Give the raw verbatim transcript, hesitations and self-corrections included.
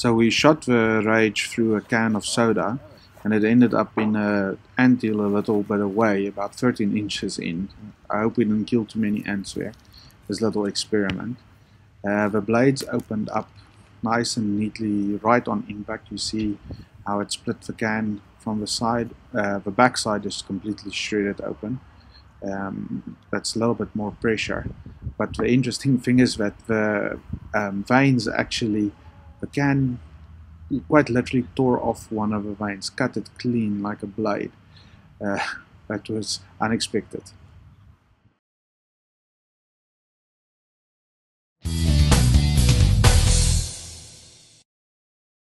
So we shot the rage through a can of soda, and it ended up in an anthill a little bit away, about thirteen inches in. I hope we didn't kill too many ants there, this little experiment. Uh, the blades opened up nice and neatly right on impact. You see how it split the can from the side. Uh, the back side is completely shredded open. Um, that's a little bit more pressure. But the interesting thing is that the um, veins actually, the can quite literally tore off one of the veins, cut it clean like a blade. Uh, that was unexpected.